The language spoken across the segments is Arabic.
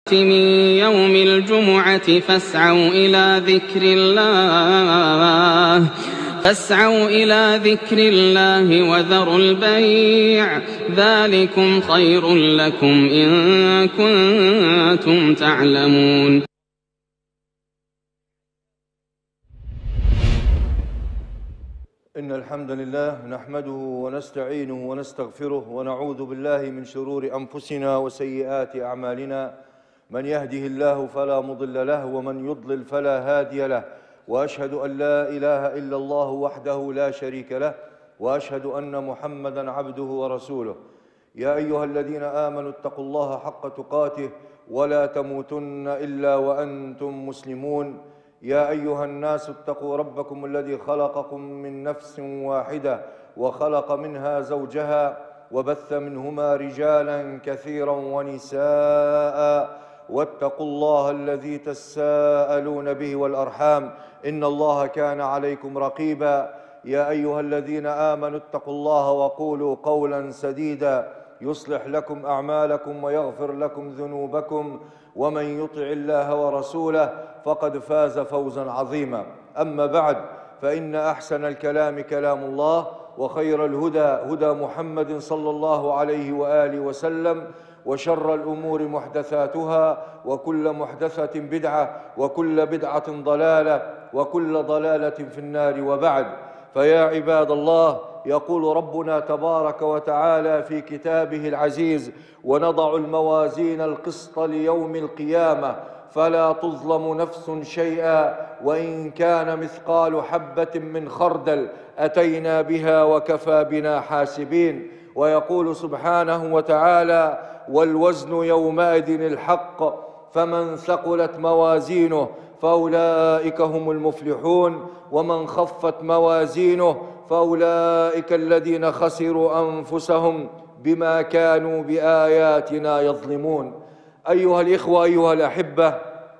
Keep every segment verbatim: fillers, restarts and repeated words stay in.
من يوم الجمعة فاسعوا إلى ذكر الله فاسعوا إلى ذكر الله وذروا البيع ذلكم خير لكم إن كنتم تعلمون. إن الحمد لله نحمده ونستعينه ونستغفره ونعوذ بالله من شرور أنفسنا وسيئات أعمالنا، من يهده الله فلا مضل له ومن يضلل فلا هادي له، وأشهد أن لا إله إلا الله وحده لا شريك له، وأشهد أن محمدًا عبده ورسوله. يا أيها الذين آمنوا اتقوا الله حق تقاته ولا تموتن إلا وأنتم مسلمون. يا أيها الناس اتقوا ربكم الذي خلقكم من نفس واحدة وخلق منها زوجها وبث منهما رجالا كثيرا ونساء، واتقوا الله الذي تساءلون به والأرحام إن الله كان عليكم رقيبا. يا أيها الذين آمنوا اتقوا الله وقولوا قولا سديدا يصلح لكم أعمالكم ويغفر لكم ذنوبكم، ومن يطع الله ورسوله فقد فاز فوزا عظيما. أما بعد، فإن أحسن الكلام كلام الله، وخير الهدى هدى محمد صلى الله عليه وآله وسلم، وشر الأمور محدثاتها، وكل محدثة بدعة، وكل بدعة ضلالة، وكل ضلالة في النار. وبعد، فيا عباد الله، يقول ربنا تبارك وتعالى في كتابه العزيز: ونضع الموازين القسط ليوم القيامة فلا تظلم نفس شيئا وإن كان مثقال حبة من خردل أتينا بها وكفى بنا حاسبين. ويقول سبحانه وتعالى: والوزن يومئذ الحق فمن ثقلت موازينه فأولئك هم المفلحون ومن خفت موازينه فأولئك الذين خسروا أنفسهم بما كانوا بآياتنا يظلمون. أيها الإخوة، أيها الأحبة،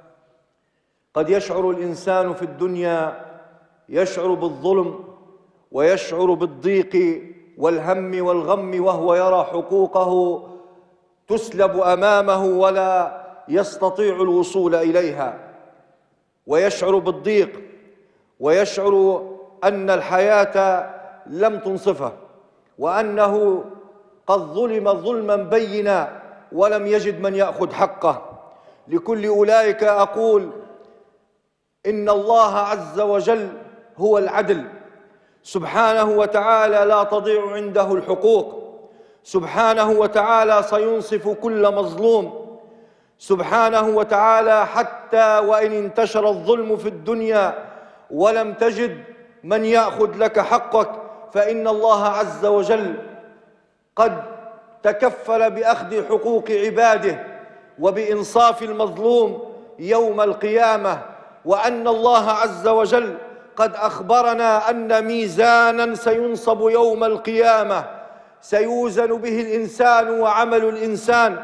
قد يشعر الإنسان في الدنيا يشعر بالظلم ويشعر بالضيق والهم والغم وهو يرى حقوقه تسلب أمامه ولا يستطيع الوصول إليها، ويشعر بالضيق ويشعر أن الحياة لم تنصفه، وأنه قد ظلم ظلما بينا ولم يجد من يأخذ حقه. لكل أولئك أقول: إن الله عز وجل هو العدل سبحانه وتعالى، لا تضيع عنده الحقوق سبحانه وتعالى، سينصف كل مظلوم سبحانه وتعالى. حتى وإن انتشر الظلم في الدنيا ولم تجد من يأخذ لك حقك، فإن الله عز وجل قد تكفل بأخذ حقوق عباده وبإنصاف المظلوم يوم القيامة. وأن الله عز وجل قد أخبرنا أن ميزانا سينصب يوم القيامة سيوزن به الإنسان وعمل الإنسان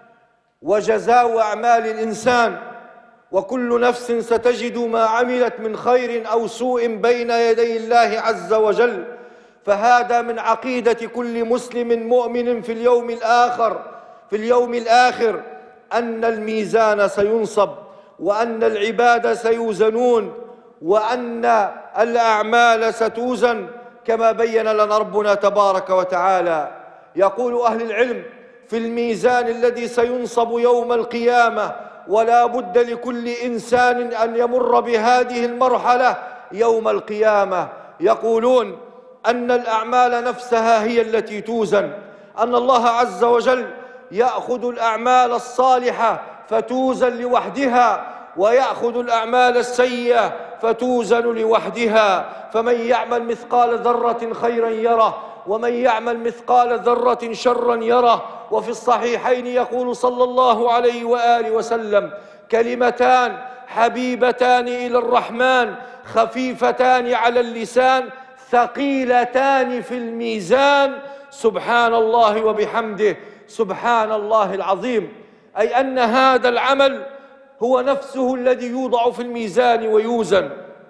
وجزاء أعمال الإنسان، وكل نفس ستجد ما عملت من خير أو سوء بين يدي الله عز وجل. فهذا من عقيدة كل مسلم مؤمن في اليوم الآخر في اليوم الآخر أن الميزان سينصب، وأن العباد سيوزنون، وأن الأعمال ستوزن كما بين لنا ربنا تبارك وتعالى. يقول أهل العلم في الميزان الذي سينصب يوم القيامة: ولا بد لكل إنسان أن يمر بهذه المرحلة يوم القيامة. يقولون أن الأعمال نفسها هي التي توزن، أن الله عز وجل يأخذ الأعمال الصالحة فتوزن لوحدها، ويأخذ الأعمال السيئة فتوزن لوحدها. فمن يعمل مثقال ذرة خيرا يره، ومن يعمل مثقال ذرة شرا يره. وفي الصحيحين يقول صلى الله عليه وآله وسلم: كلمتان حبيبتان إلى الرحمن خفيفتان على اللسان ثقيلتان في الميزان، سبحان الله وبحمده سبحان الله العظيم. أي أن هذا العمل هو نفسه الذي يوضع في الميزان ويوزن.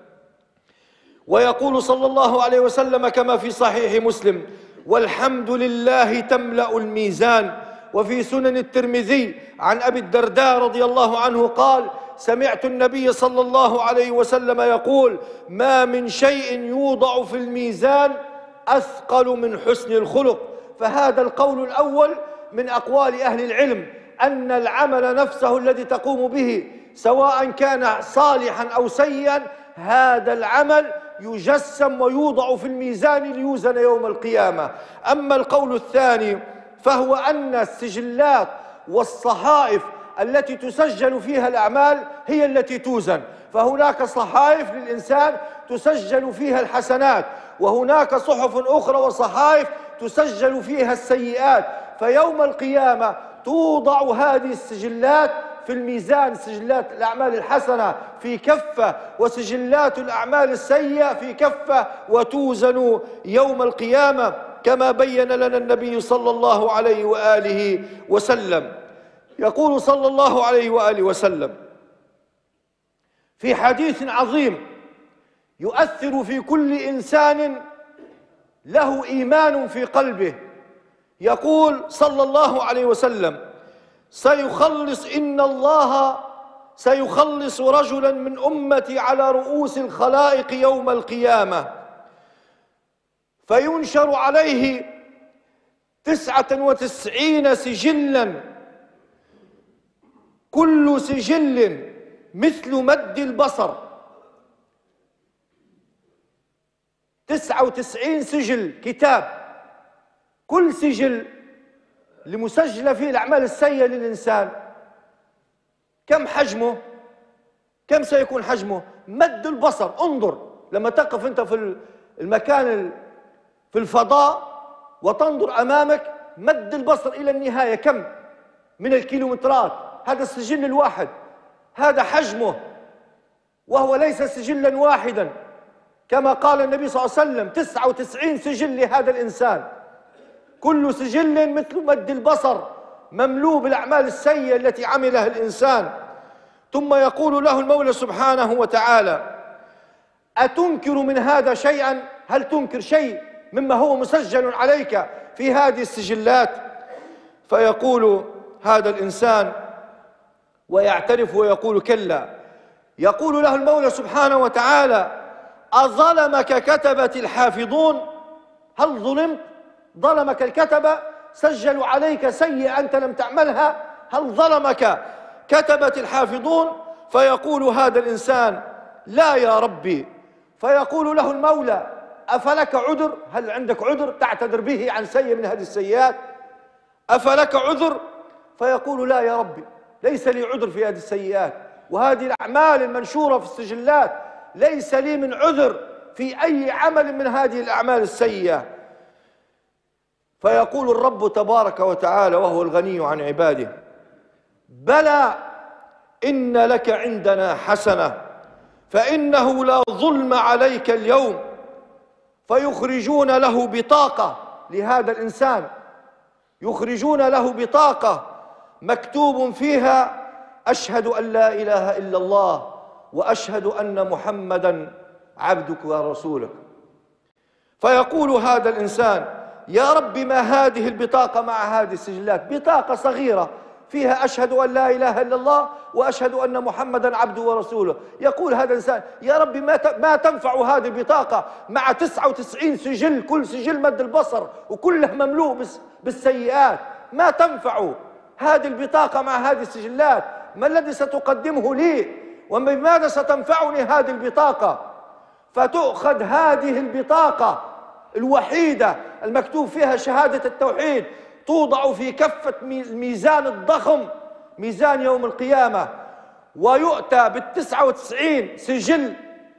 ويقول صلى الله عليه وسلم كما في صحيح مسلم: والحمد لله تملأ الميزان وفي سنن الترمذي عن أبي الدرداء رضي الله عنه قال: سمعت النبي صلى الله عليه وسلم يقول: ما من شيء يوضع في الميزان أثقل من حسن الخلق. فهذا القول الأول من أقوال أهل العلم، أن العمل نفسه الذي تقوم به سواء كان صالحا أو سيئا، هذا العمل يجسم ويوضع في الميزان ليوزن يوم القيامة. أما القول الثاني فهو أن السجلات والصحائف التي تسجل فيها الأعمال هي التي توزن، فهناك صحائف للإنسان تسجل فيها الحسنات، وهناك صحف أخرى وصحائف تسجل فيها السيئات، فيوم القيامة توضع هذه السجلات في الميزان، سجلات الأعمال الحسنة في كفة وسجلات الأعمال السيئة في كفة، وتوزن يوم القيامة كما بين لنا النبي صلى الله عليه وآله وسلم. يقول صلى الله عليه وآله وسلم في حديث عظيم يؤثر في كل إنسان له إيمان في قلبه، يقول صلى الله عليه وسلم: سيخلص إن الله سيخلص رجلا من أمتي على رؤوس الخلائق يوم القيامة، فينشر عليه تسعة وتسعين سجلا، كل سجل مثل مد البصر. تسعة وتسعين سجل كتاب، كل سجل لمسجلة فيه الأعمال السيئة للإنسان. كم حجمه؟ كم سيكون حجمه؟ مد البصر. انظر لما تقف أنت في المكان في الفضاء وتنظر أمامك، مد البصر إلى النهاية كم من الكيلومترات. هذا السجل الواحد، هذا حجمه، وهو ليس سجلا واحدا كما قال النبي صلى الله عليه وسلم: تسعة وتسعين سجل لهذا الإنسان، كل سجل مثل مد البصر، مملوء بالأعمال السيئة التي عملها الإنسان. ثم يقول له المولى سبحانه وتعالى: أتنكر من هذا شيئا؟ هل تنكر شيء مما هو مسجل عليك في هذه السجلات؟ فيقول هذا الإنسان ويعترف ويقول: كلا. يقول له المولى سبحانه وتعالى: أظلمك كتبة الحافظون؟ هل ظلمت؟ ظلمك الكتبة، سجلوا عليك سيئة أنت لم تعملها، هل ظلمك كتبة الحافظون؟ فيقول هذا الإنسان: لا يا ربي. فيقول له المولى: أفلك عذر؟ هل عندك عذر تعتذر به عن سيئة من هذه السيئات؟ أفلك عذر؟ فيقول: لا يا ربي، ليس لي عذر في هذه السيئات، وهذه الأعمال المنشورة في السجلات ليس لي من عذر في أي عمل من هذه الأعمال السيئة. فيقول الرب تبارك وتعالى وهو الغني عن عباده: بلى إن لك عندنا حسنة، فإنه لا ظلم عليك اليوم. فيخرجون له بطاقة لهذا الإنسان، يخرجون له بطاقة مكتوب فيها: أشهد أن لا إله إلا الله وأشهد أن محمدا عبدك ورسولك. فيقول هذا الإنسان: يا رب، ما هذه البطاقة مع هذه السجلات؟ بطاقة صغيرة فيها أشهد أن لا إله إلا الله وأشهد أن محمدا عبده ورسوله. يقول هذا الإنسان: يا رب، ما تنفع هذه البطاقة مع تسعة وتسعين سجل، كل سجل مد البصر وكله مملوء بالسيئات، ما تنفع هذه البطاقة مع هذه السجلات؟ ما الذي ستقدمه لي؟ وبماذا ستنفعني هذه البطاقة؟ فتؤخذ هذه البطاقة الوحيدة المكتوب فيها شهادة التوحيد، توضع في كفة الميزان الضخم، ميزان يوم القيامة، ويؤتى بالتسعة وتسعين سجل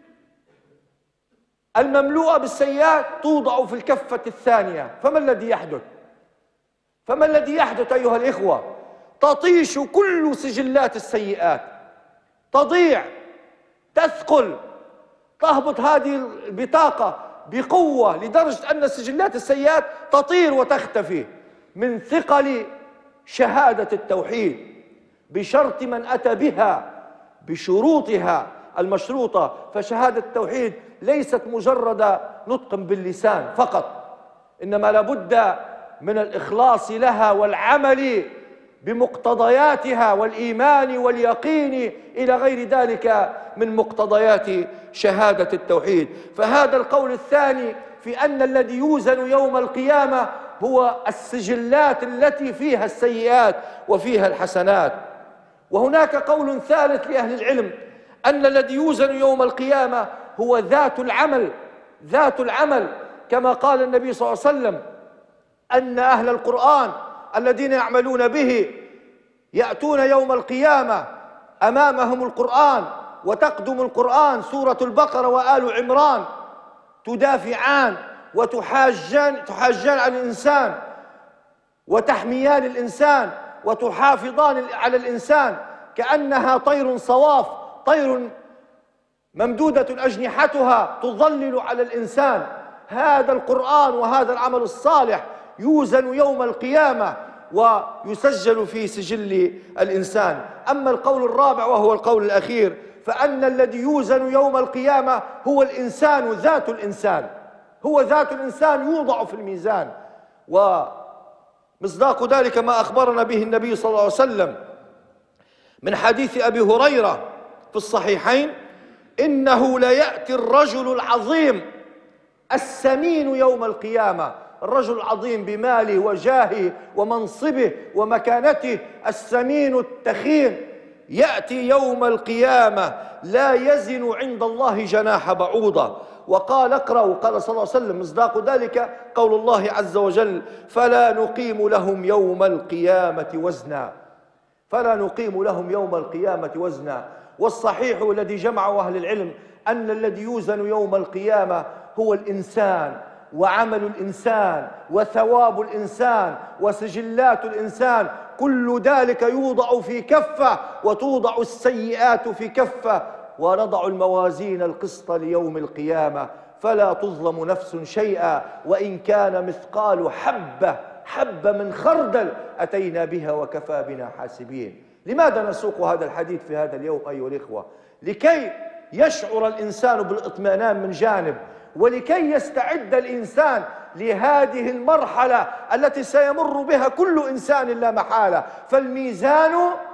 المملوءة بالسيئات توضع في الكفة الثانية. فما الذي يحدث؟ فما الذي يحدث أيها الإخوة؟ تطيش كل سجلات السيئات، تضيع، تثقل، تهبط هذه البطاقة بقوة لدرجة أن سجلات السيئات تطير وتختفي من ثقل شهادة التوحيد، بشرط من أتى بها بشروطها المشروطة. فشهادة التوحيد ليست مجرد نطق باللسان فقط، إنما لابد من الإخلاص لها والعمل بمقتضياتها والإيمان واليقين إلى غير ذلك من مقتضيات شهادة التوحيد. فهذا القول الثاني في أن الذي يوزن يوم القيامة هو السجلات التي فيها السيئات وفيها الحسنات. وهناك قول ثالث لأهل العلم أن الذي يوزن يوم القيامة هو ذات العمل، ذات العمل، كما قال النبي صلى الله عليه وسلم أن أهل القرآن الذين يعملون به يأتون يوم القيامة أمامهم القرآن، وتقدم القرآن سورة البقرة وآل عمران تدافعان وتحاجان تحاجان عن الإنسان وتحميان الإنسان وتحافظان على الإنسان كأنها طير صواف، طير ممدودة أجنحتها تظلل على الإنسان. هذا القرآن وهذا العمل الصالح يوزن يوم القيامة ويسجل في سجل الإنسان. أما القول الرابع وهو القول الأخير فأن الذي يوزن يوم القيامة هو الإنسان، ذات الإنسان، هو ذات الإنسان يوضع في الميزان. ومصداق ذلك ما أخبرنا به النبي صلى الله عليه وسلم من حديث أبي هريرة في الصحيحين: إنه ليأتي الرجل العظيم السمين يوم القيامة، الرجل العظيم بماله وجاهه ومنصبه ومكانته، السمين التخين، يأتي يوم القيامة لا يزن عند الله جناح بعوضة. وقال اقرأوا، قال صلى الله عليه وسلم مصداق ذلك قول الله عز وجل: فلا نقيم لهم يوم القيامة وزنا، فلا نقيم لهم يوم القيامة وزنا. والصحيح الذي جمعه أهل العلم أن الذي يوزن يوم القيامة هو الإنسان وعمل الإنسان وثواب الإنسان وسجلات الإنسان، كل ذلك يوضع في كفة وتوضع السيئات في كفة، ونضع الموازين القسط ليوم القيامة فلا تظلم نفس شيئا وإن كان مثقال حبة حبة من خردل أتينا بها وكفى بنا حاسبين. لماذا نسوق هذا الحديث في هذا اليوم أيها الإخوة؟ لكي يشعر الإنسان بالاطمئنان من جانب، ولكي يستعد الإنسان لهذه المرحلة التي سيمر بها كل إنسان لا محالة. فالميزان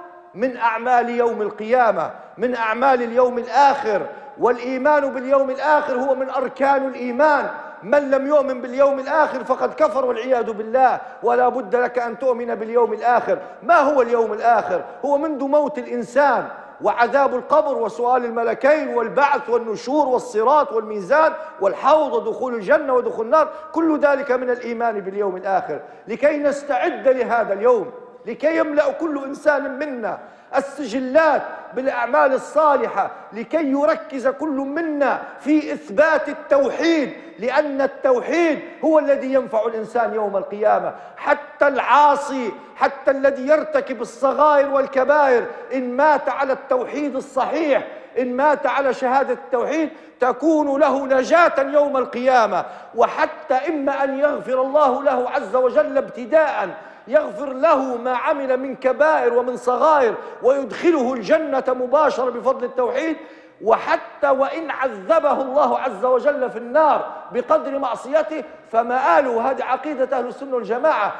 من أعمال يوم القيامة، من أعمال اليوم الآخر، والإيمان باليوم الآخر هو من أركان الإيمان. من لم يؤمن باليوم الآخر فقد كفر والعياذ بالله. ولا بد لك أن تؤمن باليوم الآخر. ما هو اليوم الآخر؟ هو منذ موت الإنسان وعذاب القبر وسؤال الملكين والبعث والنشور والصراط والميزان والحوض ودخول الجنة ودخول النار، كل ذلك من الإيمان باليوم الآخر. لكي نستعد لهذا اليوم، لكي يملأ كل إنسان منا السجلات بالأعمال الصالحة، لكي يركز كل منا في إثبات التوحيد، لأن التوحيد هو الذي ينفع الإنسان يوم القيامة. حتى العاصي، حتى الذي يرتكب الصغائر والكبائر، إن مات على التوحيد الصحيح، إن مات على شهادة التوحيد تكون له نجاة يوم القيامة. وحتى إما أن يغفر الله له عز وجل ابتداءً، يغفر له ما عمل من كبائر ومن صغائر ويدخله الجنة مباشرة بفضل التوحيد، وحتى وإن عذبه الله عز وجل في النار بقدر معصيته فمآله، هذه عقيدة أهل السنة والجماعة،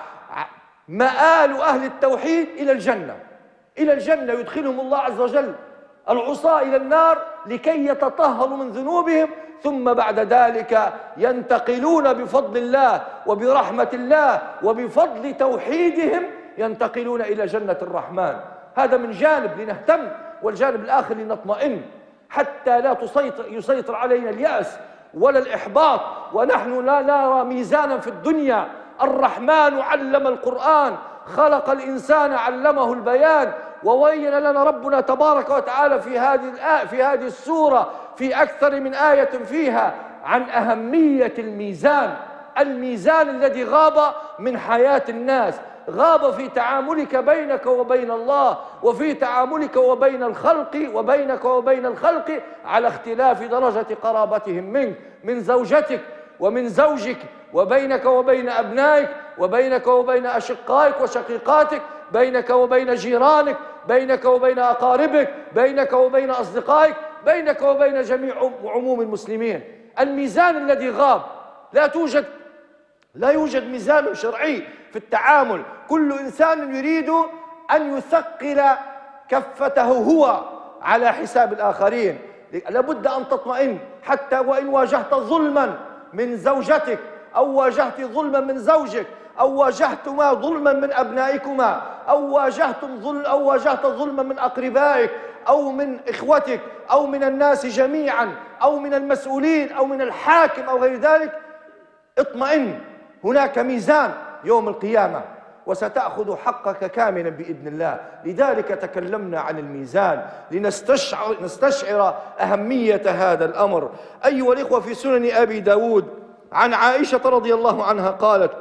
مآل أهل التوحيد إلى الجنة، إلى الجنة يدخلهم الله عز وجل العصاة إلى النار لكي يتطهروا من ذنوبهم، ثم بعد ذلك ينتقلون بفضل الله وبرحمة الله وبفضل توحيدهم ينتقلون إلى جنة الرحمن. هذا من جانب لنهتم، والجانب الآخر لنطمئن حتى لا تسيطر يسيطر علينا اليأس ولا الإحباط ونحن لا نرى ميزانا في الدنيا. الرحمن علم القرآن، خلق الإنسان علمه البيان، وبين لنا ربنا تبارك وتعالى في هذه الآية في هذه السورة في أكثر من آية فيها عن أهمية الميزان، الميزان الذي غاب من حياة الناس، غاب في تعاملك بينك وبين الله، وفي تعاملك وبين الخلق وبينك وبين الخلق على اختلاف درجة قرابتهم منك، من زوجتك ومن زوجك، وبينك وبين أبنائك، وبينك وبين أشقائك وشقيقاتك، بينك وبين جيرانك، بينك وبين أقاربك، بينك وبين أصدقائك، بينك وبين جميع عموم المسلمين. الميزان الذي غاب، لا توجد لا يوجد ميزان شرعي في التعامل. كل إنسان يريد أن يثقل كفته هو على حساب الآخرين. لابد أن تطمئن، حتى وإن واجهت ظلما من زوجتك أو واجهت ظلما من زوجك أو واجهتما ظلما من أبنائكما أو واجهتم ظلم أو واجهت ظلما من أقربائك أو من إخوتك أو من الناس جميعا أو من المسؤولين أو من الحاكم أو غير ذلك، اطمئن، هناك ميزان يوم القيامة وستأخذ حقك كاملا بإذن الله. لذلك تكلمنا عن الميزان لنستشعر نستشعر أهمية هذا الأمر. أيها الإخوة، في سنن أبي داود عن عائشة رضي الله عنها قالت: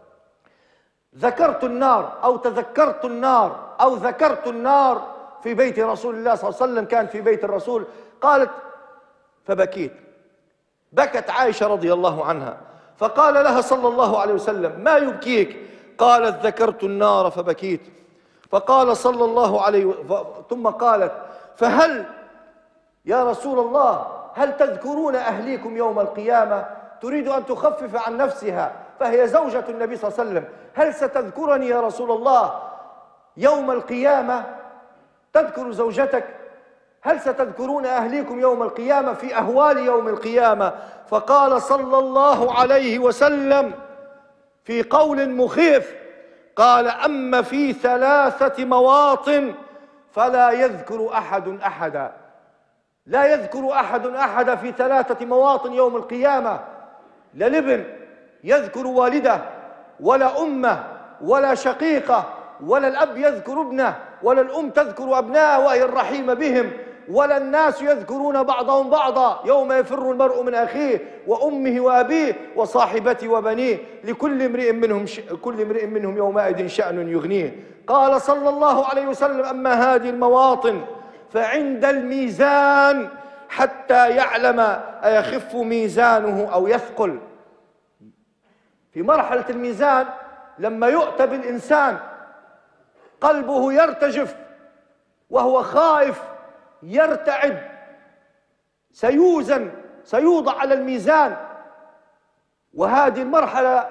ذكرت النار أو تذكرت النار أو ذكرت النار في بيت رسول الله صلى الله عليه وسلم، كان في بيت الرسول. قالت: فبكيت. بكت عائشة رضي الله عنها، فقال لها صلى الله عليه وسلم: ما يبكيك؟ قالت: ذكرت النار فبكيت. فقال صلى الله عليه وسلم، ثم قالت: فهل يا رسول الله هل تذكرون أهليكم يوم القيامة؟ تريد أن تخفف عن نفسها، فهي زوجة النبي صلى الله عليه وسلم. هل ستذكرني يا رسول الله يوم القيامة؟ تذكر زوجتك؟ هل ستذكرون أهليكم يوم القيامة في أهوال يوم القيامة؟ فقال صلى الله عليه وسلم في قول مخيف، قال: أما في ثلاثة مواطن فلا يذكر أحد أحدا. لا يذكر أحد أحدا في ثلاثة مواطن يوم القيامة. لا الابن يذكر والده، ولا أمه، ولا شقيقة، ولا الأب يذكر ابنه، ولا الأم تذكر أبناءه وهي الرحيمة بهم، ولا الناس يذكرون بعضهم بعضا يوم يفر المرء من أخيه وأمه وأبيه وصاحبته وبنيه، لكل امرئ منهم ش... كل امرئ منهم يومئذ شأن يغنيه. قال صلى الله عليه وسلم: أما هذه المواطن فعند الميزان حتى يعلم أيخف ميزانه أو يثقل. في مرحلة الميزان لما يؤتى بالإنسان قلبه يرتجف وهو خائف يرتعد، سيوزن، سيوضع على الميزان، وهذه المرحلة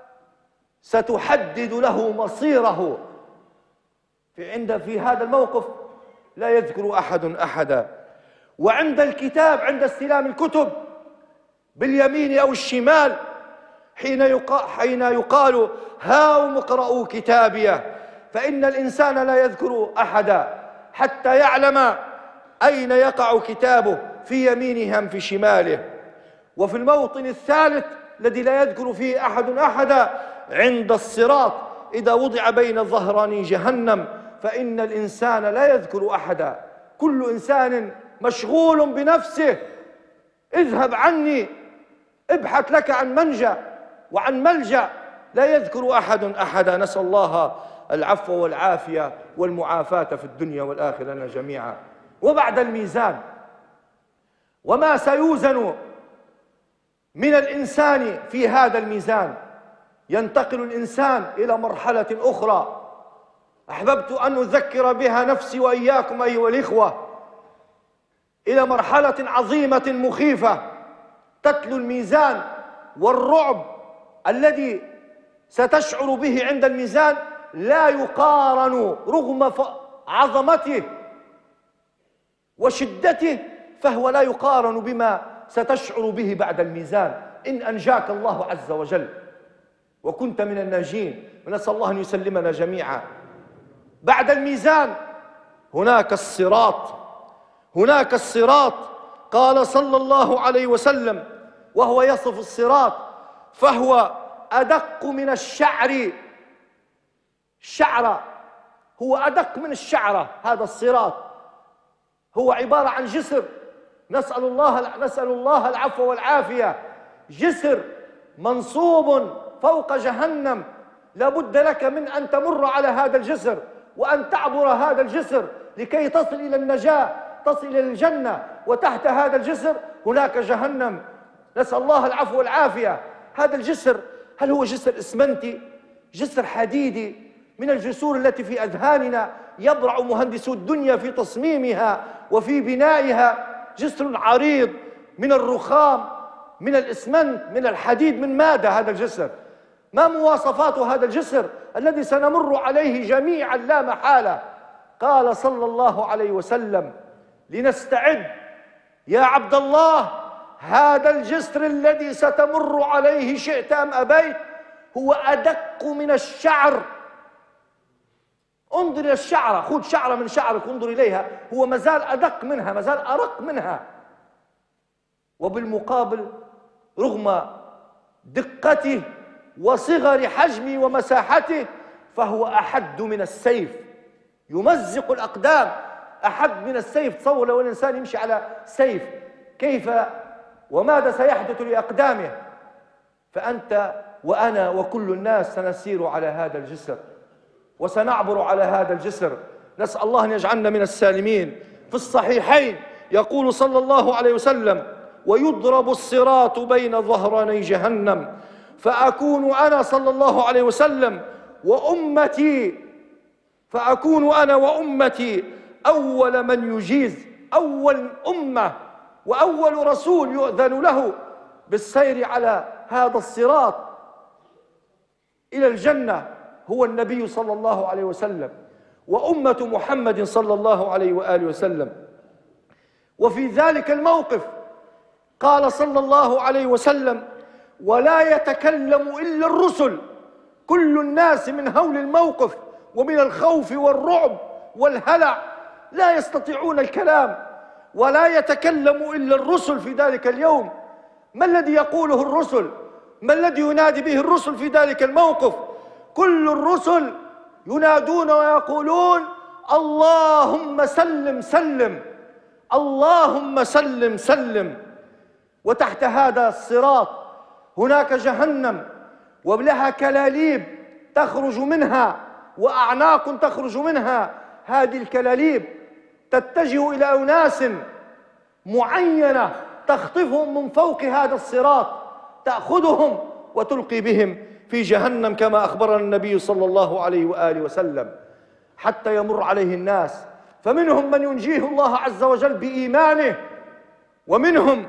ستحدد له مصيره. في عند في هذا الموقف لا يذكر أحد أحدا. وعند الكتاب، عند استلام الكتب باليمين أو الشمال، حين يقال, حين يقال: هاؤم اقرءوا كتابيه، فإن الإنسان لا يذكر أحدا حتى يعلم أين يقع كتابه، في يمينه أم في شماله. وفي الموطن الثالث الذي لا يذكر فيه أحد أحدا عند الصراط، إذا وضع بين ظهراني جهنم، فإن الإنسان لا يذكر أحدا. كل إنسان مشغول بنفسه، اذهب عني، ابحث لك عن منجا وعن ملجأ، لا يذكر أحد أحدا. نسأل الله العفو والعافية والمعافاة في الدنيا والآخرة لنا جميعا. وبعد الميزان وما سيوزن من الإنسان في هذا الميزان، ينتقل الإنسان إلى مرحلة أخرى أحببت أن أذكر بها نفسي وإياكم أيها الإخوة، إلى مرحلة عظيمة مخيفة تتلو الميزان، والرعب الذي ستشعر به عند الميزان لا يقارن رغم عظمته وشدته، فهو لا يقارن بما ستشعر به بعد الميزان إن أنجاك الله عز وجل وكنت من الناجين، ونسأل الله أن يسلمنا جميعا. بعد الميزان هناك الصراط، هناك الصراط. قال صلى الله عليه وسلم وهو يصف الصراط: فهو أدق من الشعر. الشعرة هو أدق من الشعرة. هذا الصراط هو عبارة عن جسر، نسأل الله نسأل الله العفو والعافية، جسر منصوب فوق جهنم. لابد لك من أن تمر على هذا الجسر وأن تعبر هذا الجسر لكي تصل إلى النجاة، تصل إلى الجنة. وتحت هذا الجسر هناك جهنم، نسأل الله العفو والعافية. هذا الجسر هل هو جسر إسمنتي، جسر حديدي من الجسور التي في أذهاننا يبرع مهندسو الدنيا في تصميمها وفي بنائها؟ جسر عريض من الرخام، من الإسمنت، من الحديد، من ماذا هذا الجسر؟ ما مواصفات هذا الجسر الذي سنمر عليه جميعا لا محالة؟ قال صلى الله عليه وسلم: لنستعد يا عبد الله، هذا الجسر الذي ستمر عليه شئت أم أبيت هو أدق من الشعر. انظر إلى الشعرة، خذ شعرة من شعرك انظر إليها، هو مازال أدق منها، مازال أرق منها. وبالمقابل رغم دقته وصغر حجمه ومساحته فهو أحد من السيف، يمزق الأقدام، أحد من السيف. تصور لو الإنسان يمشي على سيف كيف وماذا سيحدث لأقدامه. فأنت وأنا وكل الناس سنسير على هذا الجسر وسنعبر على هذا الجسر. نسأل الله أن يجعلنا من السالمين. في الصحيحين يقول صلى الله عليه وسلم: ويضرب الصراط بين ظهراني جهنم فأكون أنا صلى الله عليه وسلم وأمتي فأكون أنا وأمتي أول من يجيز، أول أمة وأول رسول يؤذن له بالسير على هذا الصراط إلى الجنة هو النبي صلى الله عليه وسلم وأمة محمد صلى الله عليه وآله وسلم. وفي ذلك الموقف قال صلى الله عليه وسلم: ولا يتكلم إلا الرسل. كل الناس من هول الموقف ومن الخوف والرعب والهلع لا يستطيعون الكلام، ولا يتكلم إلا الرسل في ذلك اليوم. ما الذي يقوله الرسل؟ ما الذي ينادي به الرسل في ذلك الموقف؟ كل الرسل ينادون ويقولون: اللهم سلم سلم، اللهم سلم سلم. وتحت هذا الصراط هناك جهنم ولها كلاليب تخرج منها وأعناق تخرج منها. هذه الكلاليب تتجه إلى أناس معينة تخطفهم من فوق هذا الصراط، تأخذهم وتلقي بهم في جهنم كما أخبرنا النبي صلى الله عليه وآله وسلم، حتى يمر عليه الناس. فمنهم من ينجيه الله عز وجل بإيمانه، ومنهم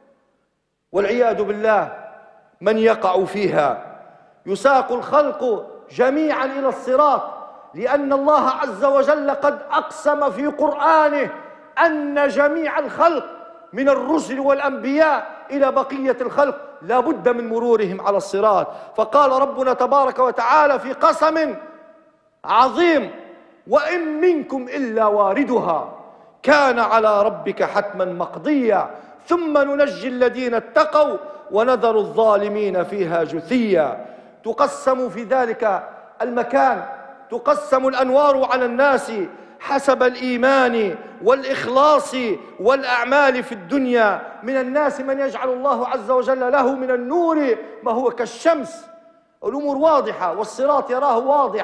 والعياذ بالله من يقع فيها. يساق الخلق جميعا إلى الصراط، لأن الله عز وجل قد أقسم في قرآنه أن جميع الخلق من الرسل والأنبياء إلى بقية الخلق لا بد من مرورهم على الصراط. فقال ربنا تبارك وتعالى في قسم عظيم: وإن منكم إلا واردها كان على ربك حتما مقضيا ثم ننجي الذين اتقوا ونذر الظالمين فيها جثيا. تقسم في ذلك المكان، تقسم الأنوار على الناس حسب الإيمان والإخلاص والأعمال في الدنيا. من الناس من يجعل الله عز وجل له من النور ما هو كالشمس، الأمور واضحة، والصراط يراه واضح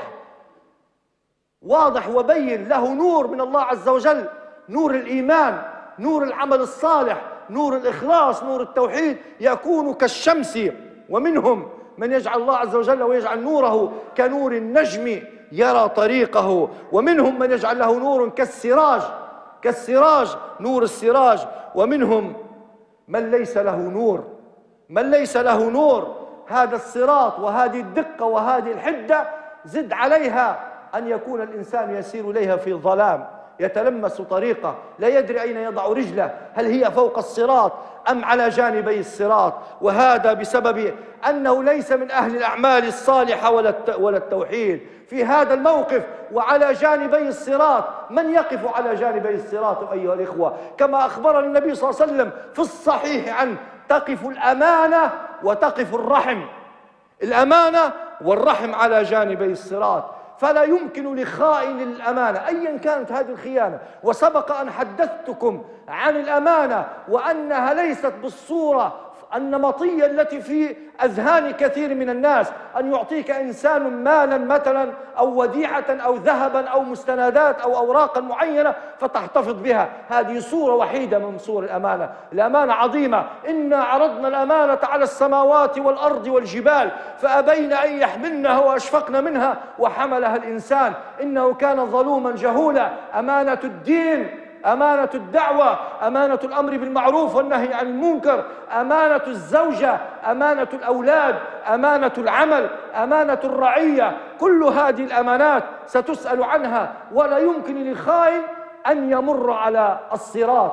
واضح وبين، له نور من الله عز وجل، نور الإيمان، نور العمل الصالح، نور الإخلاص، نور التوحيد، يكون كالشمس. ومنهم من يجعل الله عز وجل ويجعل نوره كنور النجم يرى طريقه، ومنهم من يجعل له نور كالسراج كالسراج نور السراج، ومنهم من ليس له نور من ليس له نور. هذا الصراط وهذه الدقة وهذه الحدة زد عليها أن يكون الإنسان يسير إليها في ظلام، يتلمس طريقه، لا يدري أين يضع رجله، هل هي فوق الصراط أم على جانبي الصراط. وهذا بسبب أنه ليس من أهل الأعمال الصالحة ولا التوحيد. في هذا الموقف وعلى جانبي الصراط، من يقف على جانبي الصراط أيها الإخوة؟ كما أخبرنا النبي صلى الله عليه وسلم في الصحيح عنه: تقف الأمانة وتقف الرحم. الأمانة والرحم على جانبي الصراط، فلا يمكن لخائن الأمانة أيا كانت هذه الخيانة. وسبق أن حدثتكم عن الأمانة وأنها ليست بالصورة النمطية التي في أذهان كثير من الناس، أن يعطيك إنسان مالا مثلا أو وديعة أو ذهبا أو مستندات أو أوراقا معينة فتحتفظ بها. هذه صورة وحيدة من صور الأمانة. الأمانة عظيمة: إنا عرضنا الأمانة على السماوات والأرض والجبال فأبين أن يحملنها وأشفقن منها وحملها الإنسان إنه كان ظلوما جهولا. أمانة الدين أمانة الدعوة، أمانة الأمر بالمعروف والنهي عن المنكر، أمانة الزوجة، أمانة الأولاد، أمانة العمل، أمانة الرعية. كل هذه الأمانات ستسأل عنها، ولا يمكن لخائن أن يمر على الصراط.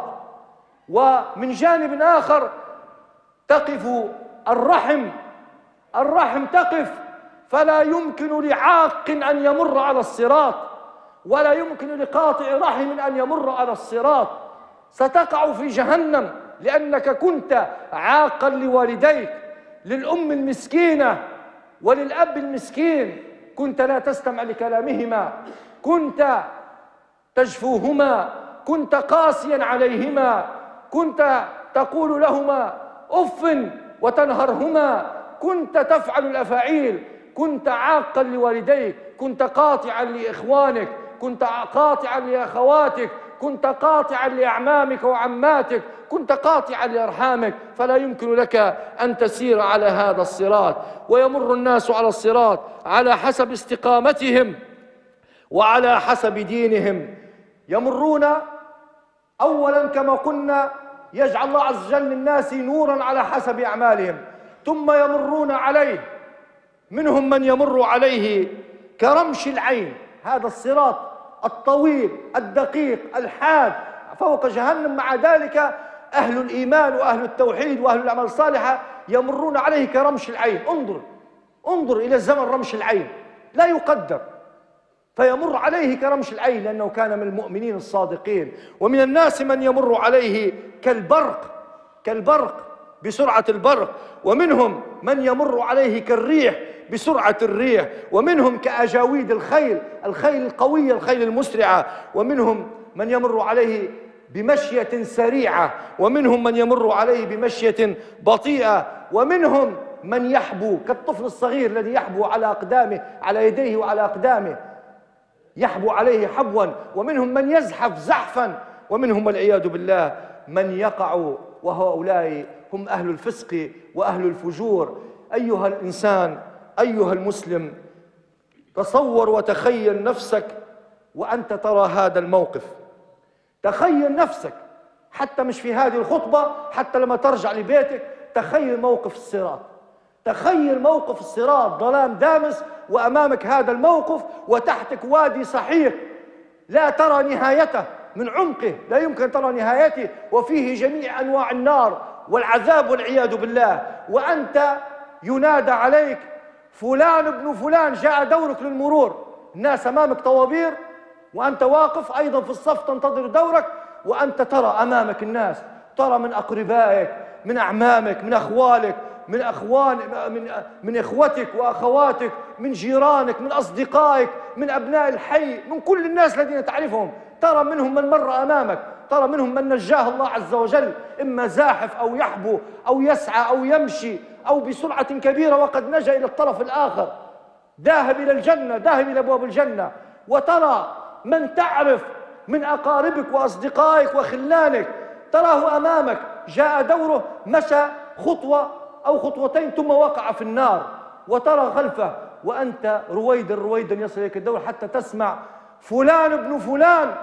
ومن جانب آخر تقف الرحم، الرحم تقف، فلا يمكن لعاق أن يمر على الصراط، ولا يمكن لقاطع رحم أن يمر على الصراط. ستقع في جهنم لأنك كنت عاقا لوالديك، للأم المسكينة وللأب المسكين، كنت لا تستمع لكلامهما، كنت تجفوهما، كنت قاسيا عليهما، كنت تقول لهما أف وتنهرهما، كنت تفعل الأفاعيل، كنت عاقا لوالديك، كنت قاطعا لإخوانك، كنت قاطعا لأخواتك، كنت قاطعا لأعمامك وعماتك، كنت قاطعا لأرحامك. فلا يمكن لك أن تسير على هذا الصراط. ويمر الناس على الصراط على حسب استقامتهم وعلى حسب دينهم. يمرون أولا كما قلنا يجعل الله عز وجل للناس نورا على حسب أعمالهم، ثم يمرون عليه، منهم من يمر عليه كرمش العين، هذا الصراط الطويل الدقيق الحاد فوق جهنم. مع ذلك أهل الإيمان وأهل التوحيد وأهل الأعمال الصالحة يمرون عليه كرمش العين. انظر انظر إلى الزمن رمش العين لا يقدر، فيمر عليه كرمش العين لأنه كان من المؤمنين الصادقين. ومن الناس من يمر عليه كالبرق، كالبرق بسرعة البرق، ومنهم من يمر عليه كالريح بسرعة الريح، ومنهم كأجاويد الخيل، الخيل القوية الخيل المسرعة، ومنهم من يمر عليه بمشية سريعة، ومنهم من يمر عليه بمشية بطيئة، ومنهم من يحبو كالطفل الصغير الذي يحبو على أقدامه، على يديه وعلى أقدامه، يحبو عليه حبوا، ومنهم من يزحف زحفا، ومنهم والعياذ بالله من يقع، وهؤلاء هم أهل الفسق وأهل الفجور. أيها الإنسان، أيها المسلم، تصور وتخيل نفسك وأنت ترى هذا الموقف. تخيل نفسك حتى مش في هذه الخطبة، حتى لما ترجع لبيتك تخيل موقف الصراط، تخيل موقف الصراط، ظلام دامس وأمامك هذا الموقف، وتحتك وادي سحيق لا ترى نهايته، من عمقه لا يمكن ترى نهايته، وفيه جميع أنواع النار والعذاب والعياذ بالله. وأنت ينادى عليك فلان ابن فلان جاء دورك للمرور، الناس أمامك طوابير وأنت واقف أيضا في الصف تنتظر دورك، وأنت ترى أمامك الناس، ترى من أقربائك، من أعمامك، من أخوالك، من أخوان من من إخوتك وأخواتك، من جيرانك، من أصدقائك، من أبناء الحي، من كل الناس الذين تعرفهم. ترى منهم من مر أمامك، ترى منهم من نجاه الله عز وجل، إما زاحف أو يحبو أو يسعى أو يمشي أو بسرعة كبيرة وقد نجا إلى الطرف الآخر، ذاهب إلى الجنة، ذاهب إلى أبواب الجنة. وترى من تعرف من أقاربك وأصدقائك وخلانك، تراه أمامك جاء دوره مشى خطوة أو خطوتين ثم وقع في النار، وترى خلفه وأنت رويدا رويدا يصل إليك الدور حتى تسمع فلان ابن فلان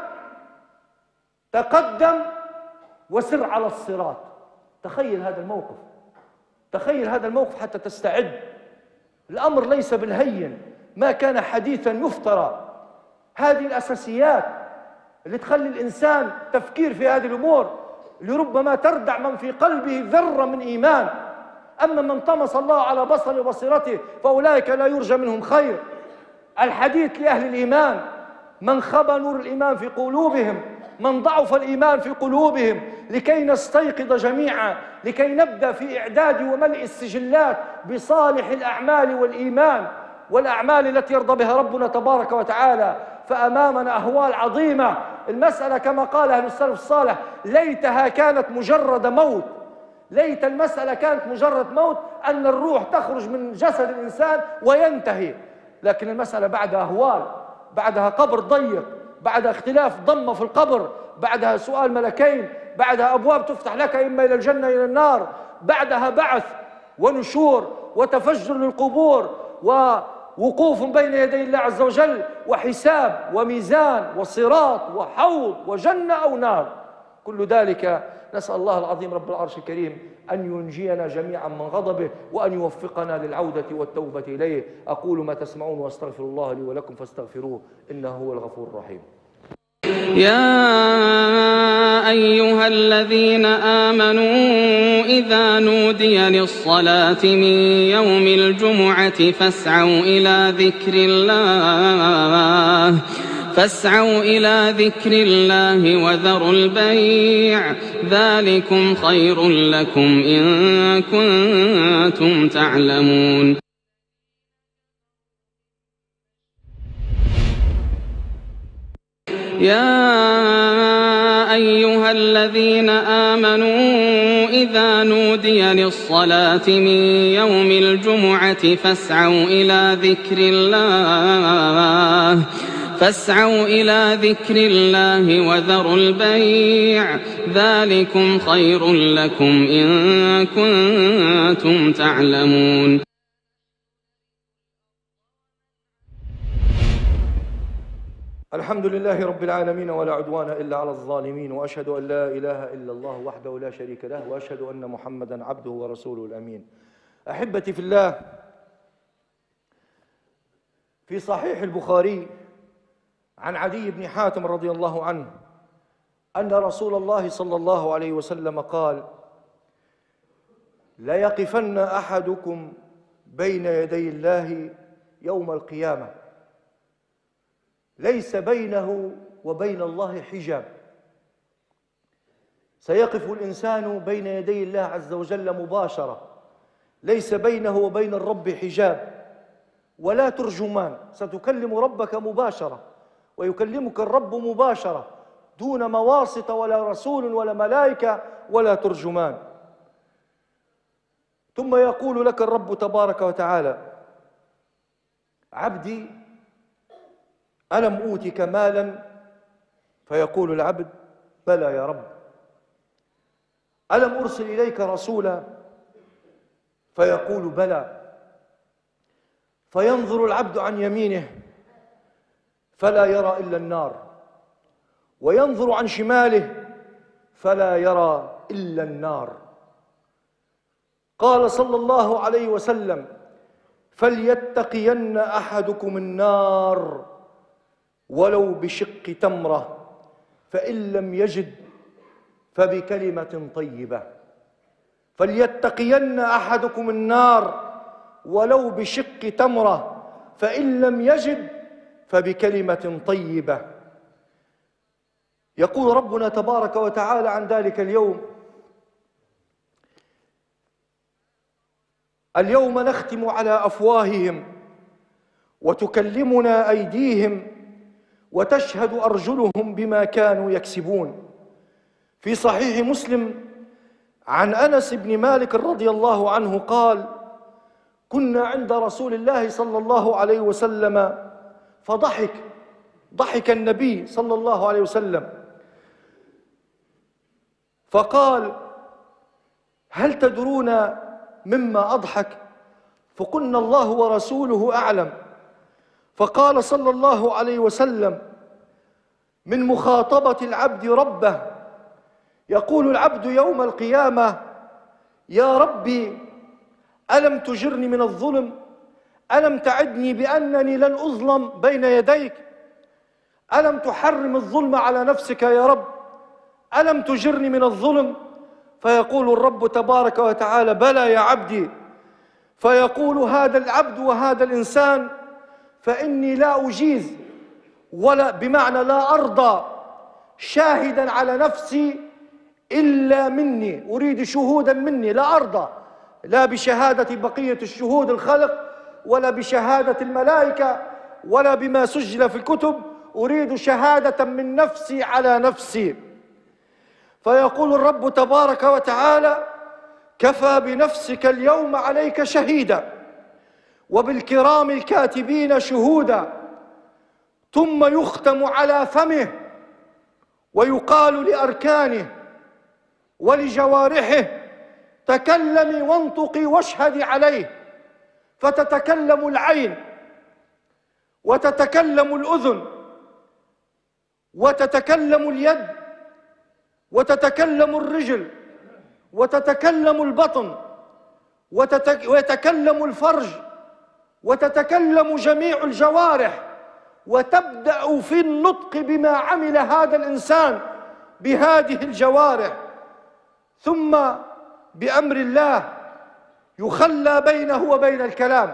تقدم وسر على الصراط. تخيل هذا الموقف، تخيل هذا الموقف حتى تستعد. الأمر ليس بالهين، ما كان حديثا يفترى. هذه الأساسيات اللي تخلي الإنسان تفكير في هذه الأمور، لربما تردع من في قلبه ذرة من إيمان. أما من طمس الله على بصره وبصيرته فأولئك لا يرجى منهم خير. الحديث لأهل الإيمان، من خبى نور الإيمان في قلوبهم، من ضعف الإيمان في قلوبهم، لكي نستيقظ جميعا، لكي نبدأ في إعداد وملء السجلات بصالح الأعمال والإيمان والأعمال التي يرضى بها ربنا تبارك وتعالى. فأمامنا أهوال عظيمة. المسألة كما قال أهل السلف الصالح ليتها كانت مجرد موت، ليت المسألة كانت مجرد موت، أن الروح تخرج من جسد الإنسان وينتهي. لكن المسألة بعدها أهوال، بعدها قبر ضيق، بعدها اختلاف ضمة في القبر، بعدها سؤال ملكين، بعدها أبواب تفتح لك إما إلى الجنة إلى النار، بعدها بعث ونشور وتفجر للقبور وقوف بين يدي الله عز وجل وحساب وميزان وصراط وحوض وجنة أو نار. كل ذلك نسأل الله العظيم رب العرش الكريم أن ينجينا جميعا من غضبه وأن يوفقنا للعودة والتوبة إليه. أقول ما تسمعون وأستغفر الله لي ولكم فاستغفروه إنه هو الغفور الرحيم. يا أيها الذين آمنوا إذا نودي للصلاة من يوم الجمعة فاسعوا إلى ذكر الله فاسعوا إلى ذكر الله وذروا البيع ذلكم خير لكم إن كنتم تعلمون. يا أيها الذين آمنوا إذا نودي للصلاة من يوم الجمعة فاسعوا إلى ذكر الله فاسعوا إلى ذكر الله وذروا البيع ذلكم خير لكم إن كنتم تعلمون. الحمد لله رب العالمين ولا عدوان إلا على الظالمين، وأشهد أن لا إله إلا الله وحده لا شريك له، وأشهد أن محمدا عبده ورسوله الأمين. أحبتي في الله، في صحيح البخاري عن عدي بن حاتم رضي الله عنه أن رسول الله صلى الله عليه وسلم قال: ليقفن أحدكم بين يدي الله يوم القيامة ليس بينه وبين الله حجاب. سيقف الإنسان بين يدي الله عز وجل مباشرة، ليس بينه وبين الرب حجاب ولا ترجمان. ستكلم ربك مباشرة ويكلمك الرب مباشرة دون مواسطة ولا رسول ولا ملائكة ولا ترجمان. ثم يقول لك الرب تبارك وتعالى: عبدي ألم أوتك مالا؟ فيقول العبد: بلى يا رب. ألم أرسل إليك رسولا؟ فيقول: بلى. فينظر العبد عن يمينه فلا يرى إلا النار، وينظر عن شماله فلا يرى إلا النار. قال صلى الله عليه وسلم: فليتقين أحدكم النار ولو بشق تمرة، فإن لم يجد فبكلمة طيبة. فليتقين أحدكم النار ولو بشق تمرة، فإن لم يجد فبكلمة طيبة. يقول ربنا تبارك وتعالى عن ذلك اليوم: اليوم نختم على أفواههم وتكلمنا أيديهم وتشهد أرجلهم بما كانوا يكسبون. في صحيح مسلم عن أنس بن مالك رضي الله عنه قال: كنا عند رسول الله صلى الله عليه وسلم فضحك ضحك النبي صلى الله عليه وسلم فقال: هل تدرون مما أضحك؟ فقلنا: الله ورسوله أعلم. فقال صلى الله عليه وسلم: من مخاطبة العبد ربه. يقول العبد يوم القيامة: يا ربي ألم تجرني من الظلم؟ ألم تعدني بأنني لن أظلم بين يديك؟ ألم تحرم الظلم على نفسك يا رب؟ ألم تجرني من الظلم؟ فيقول الرب تبارك وتعالى: بلى يا عبدي. فيقول هذا العبد وهذا الإنسان: فإني لا أجيز، ولا بمعنى لا أرضى شاهدا على نفسي إلا مني، أريد شهودا مني، لا أرضى لا بشهادة بقية الشهود الخلق ولا بشهادة الملائكة ولا بما سجل في الكتب، أريد شهادة من نفسي على نفسي. فيقول الرب تبارك وتعالى: كفى بنفسك اليوم عليك شهيدا وبالكرام الكاتبين شهودا. ثم يختم على فمه ويقال لأركانه ولجوارحه: تكلمي وانطقي واشهدي عليه. فتتكلم العين وتتكلم الأذن، وتتكلم اليد، وتتكلم الرجل، وتتكلم البطن، ويتكلم الفرج، وتتكلم جميع الجوارح، وتبدأ في النطق بما عمل هذا الإنسان بهذه الجوارح، ثم بأمر الله يخلى بينه وبين الكلام،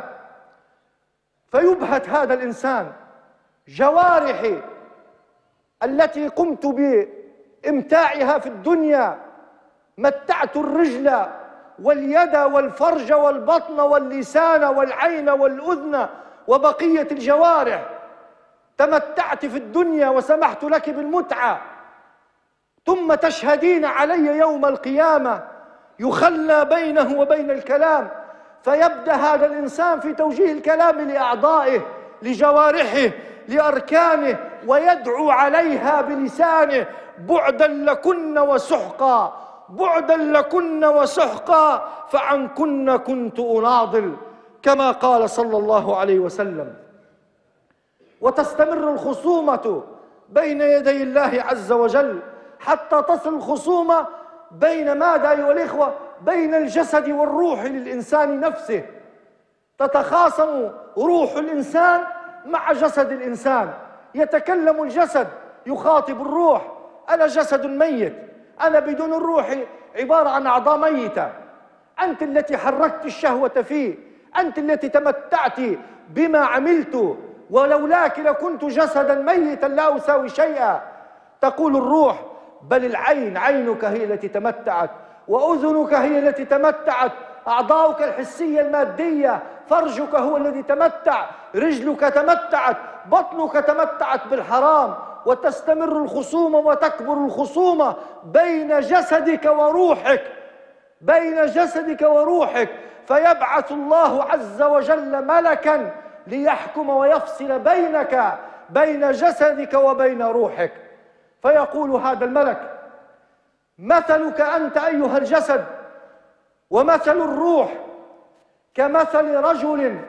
فيبهت هذا الإنسان: جوارحي التي قمت بإمتاعها في الدنيا، متعت الرجل واليد والفرج والبطن واللسان والعين والأذن وبقية الجوارح، تمتعت في الدنيا وسمحت لك بالمتعة، ثم تشهدين علي يوم القيامة يخلى بينه وبين الكلام. فيبدأ هذا الإنسان في توجيه الكلام لأعضائه، لجوارحه، لأركانه، ويدعو عليها بلسانه: بعدا لكن وسحقا، بعدا لكن وسحقا، فعنكن كنت أناضل، كما قال صلى الله عليه وسلم. وتستمر الخصومة بين يدي الله عز وجل حتى تصل الخصومة بين ماذا أيها الإخوة؟ بين الجسد والروح للإنسان نفسه. تتخاصم روح الإنسان مع جسد الإنسان، يتكلم الجسد يخاطب الروح: أنا جسد ميت، أنا بدون الروح عبارة عن أعضاء ميتة، أنت التي حركت الشهوة فيه، أنت التي تمتعت بما عملت، ولولاك لكنت جسدا ميتا لا أساوي شيئا. تقول الروح: بل العين، عينك هي التي تمتعت، وأذنك هي التي تمتعت، أعضاؤك الحسية المادية، فرجك هو الذي تمتع، رجلك تمتعت، بطنك تمتعت بالحرام. وتستمر الخصومة وتكبر الخصومة بين جسدك وروحك، بين جسدك وروحك، فيبعث الله عز وجل ملكا ليحكم ويفصل بينك، بين جسدك وبين روحك. فيقول هذا الملك: مثلك أنت أيها الجسد ومثل الروح كمثل رجل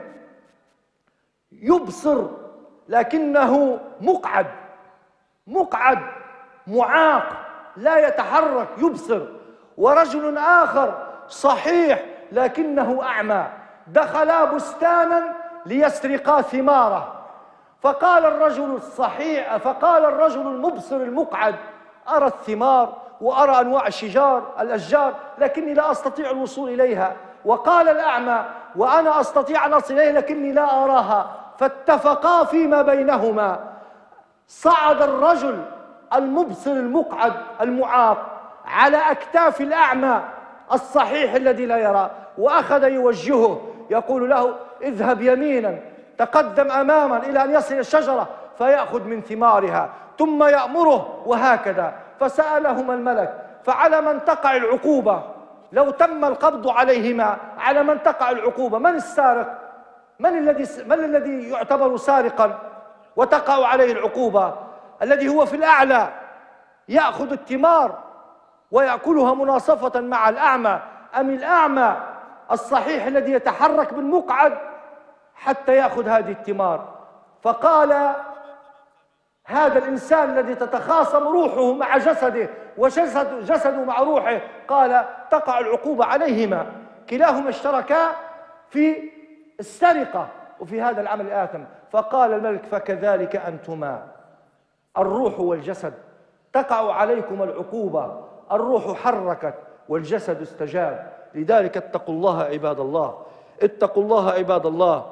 يبصر لكنه مقعد، مقعد معاق لا يتحرك يبصر، ورجل آخر صحيح لكنه أعمى، دخلا بستانا ليسرقا ثماره. فقال الرجل الصحيح فقال الرجل المبصر المقعد: أرى الثمار وأرى أنواع الشجار الأشجار لكني لا أستطيع الوصول إليها. وقال الأعمى: وأنا أستطيع أن أصل إليها لكني لا أراها. فاتفقا فيما بينهما. صعد الرجل المبصر المقعد المعاق على أكتاف الأعمى الصحيح الذي لا يرى، وأخذ يوجهه، يقول له: اذهب يمينا، تقدم أماما إلى أن يصل الشجرة فيأخذ من ثمارها، ثم يأمره، وهكذا. فسألهما الملك: فعلى من تقع العقوبة؟ لو تم القبض عليهما على من تقع العقوبة؟ من السارق؟ من الذي من الذي يعتبر سارقا وتقع عليه العقوبة؟ الذي هو في الأعلى يأخذ الثمار ويأكلها مناصفة مع الأعمى، أم الأعمى الصحيح الذي يتحرك بالمقعد حتى يأخذ هذه الثمار؟ فقال هذا الإنسان الذي تتخاصم روحه مع جسده وجسد جسده مع روحه، قال: تقع العقوبة عليهما، كلاهما اشتركا في السرقة وفي هذا العمل الآثم. فقال الملك: فكذلك أنتما، الروح والجسد تقع عليكما العقوبة، الروح حركت والجسد استجاب. لذلك اتقوا الله عباد الله، اتقوا الله عباد الله.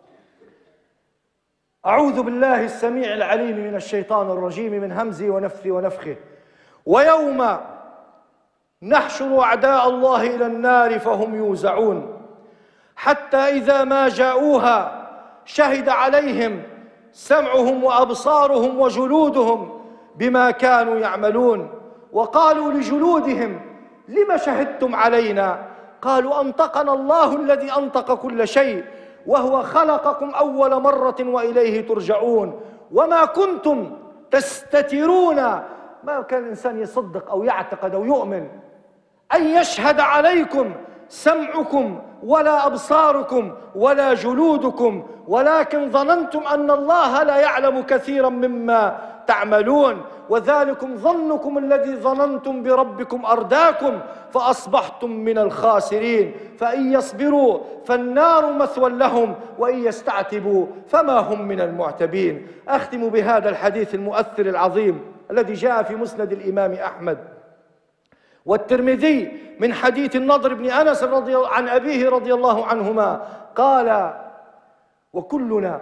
أعوذ بالله السميع العليم من الشيطان الرجيم، من همزه ونفثه ونفخه. ويوم نحشر أعداء الله إلى النار فهم يوزعون حتى إذا ما جاءوها شهد عليهم سمعهم وأبصارهم وجلودهم بما كانوا يعملون. وقالوا لجلودهم: لم شهدتم علينا؟ قالوا: أنطقنا الله الذي أنطق كل شيء وهو خلقكم أول مرة وإليه ترجعون. وما كنتم تستترون، ما كان الإنسان يصدق أو يعتقد أو يؤمن أن يشهد عليكم سمعكم ولا أبصاركم ولا جلودكم، ولكن ظننتم أن الله لا يعلم كثيرا مما تعملون، وذلكم ظنكم الذي ظننتم بربكم أرداكم فأصبحتم من الخاسرين، فإن يصبروا فالنار مثوى لهم وإن يستعتبوا فما هم من المعتبين. أختم بهذا الحديث المؤثر العظيم الذي جاء في مسند الإمام أحمد والترمذي من حديث النضر بن أنس رضي عن أبيه رضي الله عنهما قال: وكلنا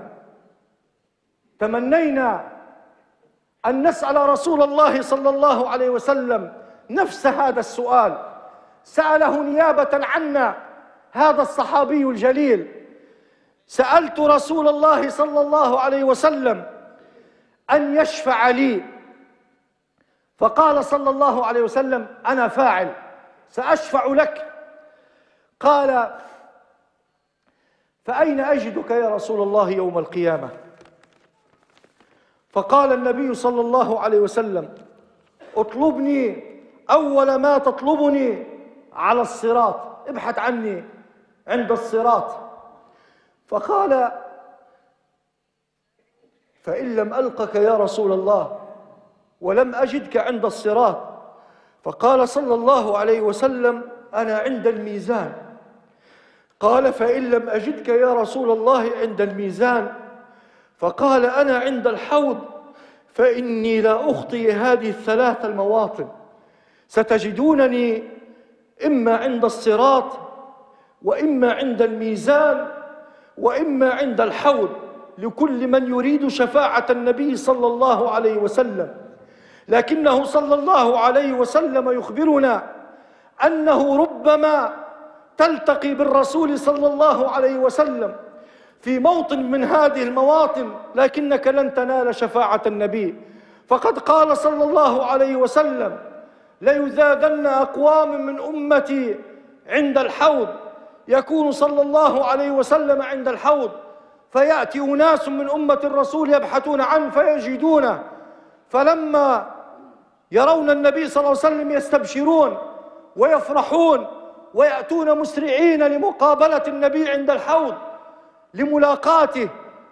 تمنينا أن نسأل رسول الله صلى الله عليه وسلم نفس هذا السؤال، سأله نيابة عنا هذا الصحابي الجليل: سألت رسول الله صلى الله عليه وسلم أن يشفع لي، فقال صلى الله عليه وسلم: أنا فاعل، سأشفع لك. قال: فأين أجدك يا رسول الله يوم القيامة؟ فقال النبي صلى الله عليه وسلم: اطلبني أول ما تطلبني على الصراط، ابحث عني عند الصراط. فقال: فإن لم ألقك يا رسول الله ولم أجدك عند الصراط؟ فقال صلى الله عليه وسلم: أنا عند الميزان. قال: فإن لم أجدك يا رسول الله عند الميزان؟ فقال: أنا عند الحوض، فإني لا أخطي هذه الثلاث المواطن، ستجدونني إما عند الصراط وإما عند الميزان وإما عند الحوض، لكل من يريد شفاعة النبي صلى الله عليه وسلم. لكنه صلى الله عليه وسلم يخبرنا أنه ربما تلتقي بالرسول صلى الله عليه وسلم في موطن من هذه المواطن، لكنك لن تنال شفاعة النبي. فقد قال صلى الله عليه وسلم: ليذادن أقوام من أمتي عند الحوض. يكون صلى الله عليه وسلم عند الحوض، فيأتي أناس من أمة الرسول يبحثون عنه فيجدونه، فلما يرون النبي صلى الله عليه وسلم يستبشرون ويفرحون ويأتون مسرعين لمقابلة النبي عند الحوض، لملاقاته،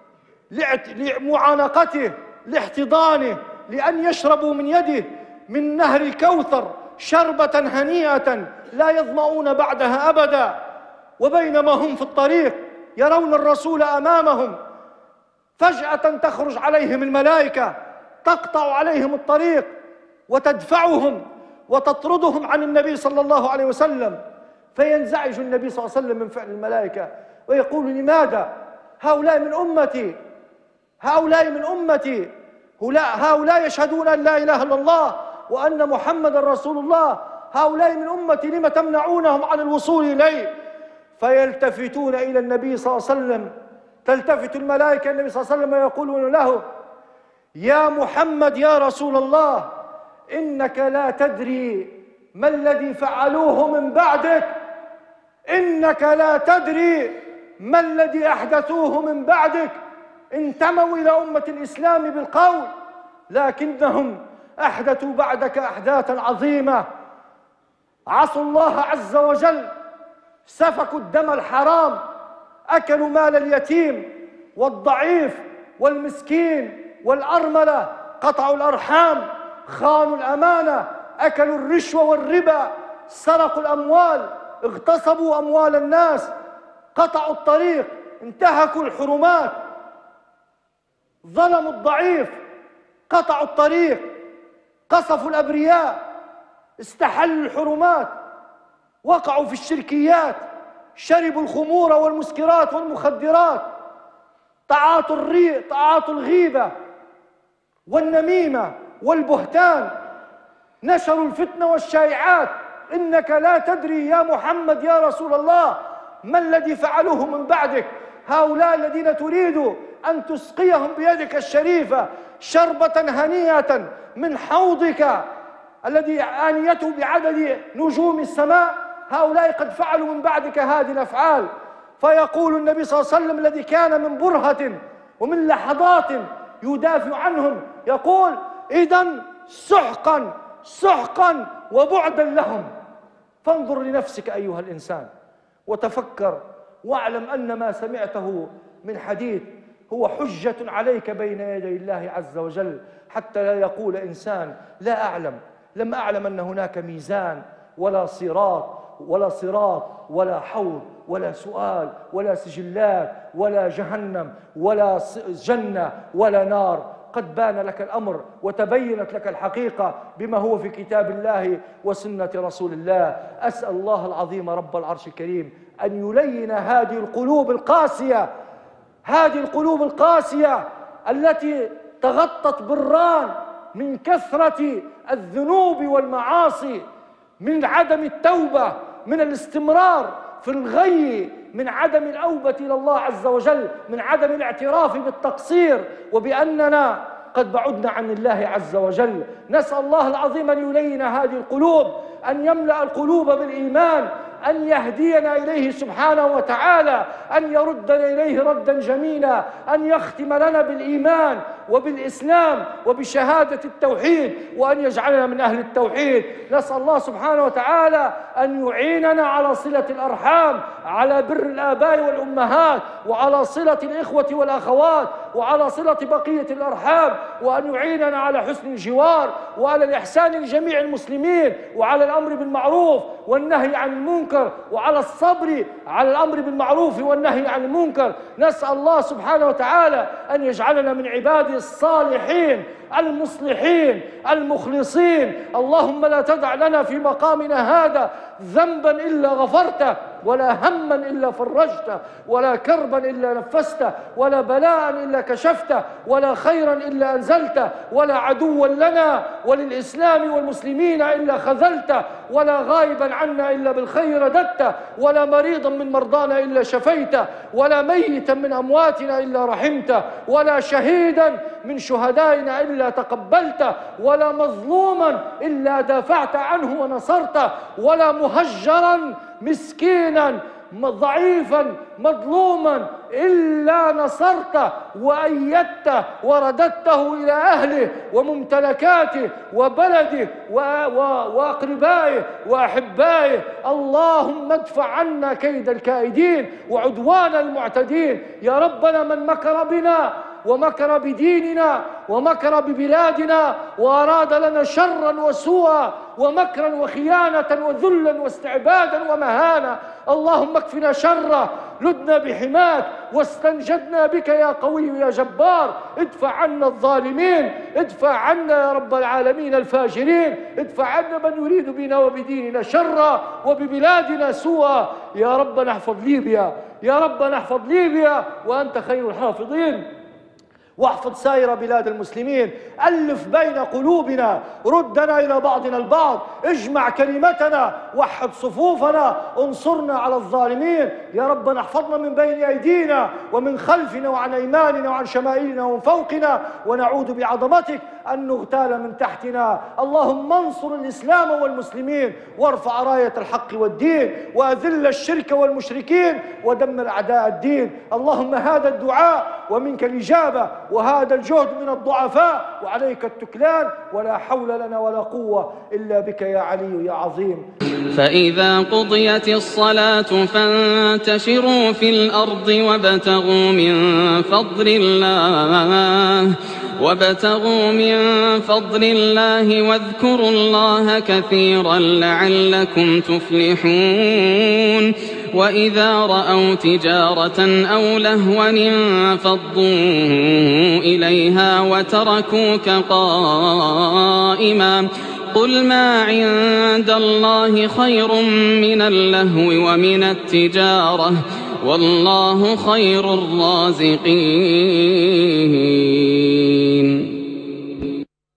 لمعانقته، لاحتضانه، لأن يشربوا من يده من نهر الكوثر شربة هنيئة لا يظمؤون بعدها أبدا. وبينما هم في الطريق يرون الرسول أمامهم، فجأة تخرج عليهم الملائكة تقطع عليهم الطريق وتدفعهم وتطردهم عن النبي صلى الله عليه وسلم، فينزعج النبي صلى الله عليه وسلم من فعل الملائكة ويقول: لماذا؟ هؤلاء من أمتي، هؤلاء من أمتي، هؤلاء يشهدون أن لا إله إلا الله وأن محمدا رسول الله، هؤلاء من أمتي، لم تمنعونهم عن الوصول إلي؟ فيلتفتون إلى النبي صلى الله عليه وسلم، تلتفت الملائكة النبي صلى الله عليه وسلم ويقولون له: يا محمد يا رسول الله، إنك لا تدري ما الذي فعلوه من بعدك، إنك لا تدري ما الذي أحدثوه من بعدك. انتموا إلى أمة الإسلام بالقول، لكنهم أحدثوا بعدك أحداثا عظيمة، عصوا الله عز وجل، سفكوا الدم الحرام، أكلوا مال اليتيم والضعيف والمسكين والأرملة، قطعوا الأرحام، خانوا الأمانة، أكلوا الرشوة والربا، سرقوا الأموال، اغتصبوا أموال الناس، قطعوا الطريق، انتهكوا الحرمات، ظلموا الضعيف، قطعوا الطريق، قصفوا الأبرياء، استحلوا الحرمات، وقعوا في الشركيات، شربوا الخمور والمسكرات والمخدرات، تعاطوا الري تعاطوا الغيبة والنميمة والبهتان، نشروا الفتنة والشائعات. إنك لا تدري يا محمد يا رسول الله ما الذي فعلوه من بعدك. هؤلاء الذين تريد أن تسقيهم بيدك الشريفة شربة هنيئة من حوضك الذي آنيته بعدد نجوم السماء، هؤلاء قد فعلوا من بعدك هذه الأفعال. فيقول النبي صلى الله عليه وسلم الذي كان من برهة ومن لحظات يدافع عنهم، يقول: إذن سحقا سحقا وبعدا لهم. فانظر لنفسك أيها الإنسان، وتفكر واعلم أن ما سمعته من حديث هو حجة عليك بين يدي الله عز وجل، حتى لا يقول إنسان لا أعلم، لم أعلم أن هناك ميزان ولا صراط ولا صراط ولا حوض ولا سؤال ولا سجلات ولا جهنم ولا جنة ولا نار. قد بان لك الأمر وتبينت لك الحقيقة بما هو في كتاب الله وسنة رسول الله. أسأل الله العظيم رب العرش الكريم أن يلين هذه القلوب القاسية، هذه القلوب القاسية التي تغطت بالران من كثرة الذنوب والمعاصي، من عدم التوبة، من الاستمرار في الغي، من عدم الأوبة إلى الله عز وجل، من عدم الاعتراف بالتقصير وبأننا قد بعدنا عن الله عز وجل. نسأل الله العظيم أن يلين هذه القلوب، أن يملأ القلوب بالإيمان، أن يهدينا إليه سبحانه وتعالى، أن يردنا إليه ردا جميلا، أن يختم لنا بالإيمان وبالإسلام وبشهادة التوحيد، وأن يجعلنا من أهل التوحيد. نسأل الله سبحانه وتعالى أن يعيننا على صلة الأرحام، على بر الآباء والأمهات، وعلى صلة الإخوة والأخوات، وعلى صلة بقية الأرحام، وأن يعيننا على حسن الجوار وعلى الإحسان لجميع المسلمين، وعلى الأمر بالمعروف والنهي عن المنكر، وعلى الصبر على الأمر بالمعروف والنهي عن المنكر. نسأل الله سبحانه وتعالى أن يجعلنا من عباده الصالحين المصلحين المخلصين. اللهم لا تدع لنا في مقامنا هذا ذنبا إلا غفرته، ولا هما إلا فرجته، ولا كربا إلا نفسته، ولا بلاء إلا كشفته، ولا خيرا إلا أنزلته، ولا عدوا لنا وللإسلام والمسلمين إلا خذلته، ولا غائبا عنا إلا بالخير رددته، ولا مريضا من مرضانا إلا شفيته، ولا ميتا من أمواتنا إلا رحمته، ولا شهيدا من شهدائنا إلا تقبلته، ولا مظلوما إلا دافعت عنه ونصرته، ولا مهجرا مسكينا ضعيفا مظلوما إلا نصرته وأيدته ورددته إلى أهله وممتلكاته وبلده وأقربائه وأحبائه. اللهم ادفع عنا كيد الكائدين وعدوان المعتدين. يا ربنا من مكر بنا ومكر بديننا ومكر ببلادنا وأراد لنا شرا وسوءا ومكرا وخيانة وذلا واستعبادا ومهانا، اللهم اكفنا شره، لدنا بحماك واستنجدنا بك يا قوي يا جبار. ادفع عنا الظالمين، ادفع عنا يا رب العالمين الفاجرين، ادفع عنا من يريد بنا وبديننا شرا وببلادنا سوءا. يا رب نحفظ ليبيا، يا رب نحفظ ليبيا وأنت خير الحافظين. واحفظ سائر بلاد المسلمين، ألف بين قلوبنا، ردنا إلى بعضنا البعض، اجمع كلمتنا، وحد صفوفنا، انصرنا على الظالمين. يا ربنا احفظنا من بين أيدينا ومن خلفنا وعن أيماننا وعن شمائلنا ومن فوقنا، ونعوذ بعظمتك أن نغتال من تحتنا. اللهم انصر الإسلام والمسلمين، وارفع راية الحق والدين، وأذل الشرك والمشركين، ودمر أعداء الدين. اللهم هذا الدعاء ومنك الإجابة، وهذا الجهد من الضعفاء وعليك التكلان، ولا حول لنا ولا قوة إلا بك يا علي يا عظيم. فإذا قضيت الصلاة فانتشروا في الأرض وابتغوا من فضل الله وابتغوا من فضل الله واذكروا الله كثيرا لعلكم تفلحون. وإذا رأوا تجارة أو لهوا انفضوا إليها وتركوك قائما. قل ما عند الله خير من اللهو ومن التجارة والله خير الرازقين.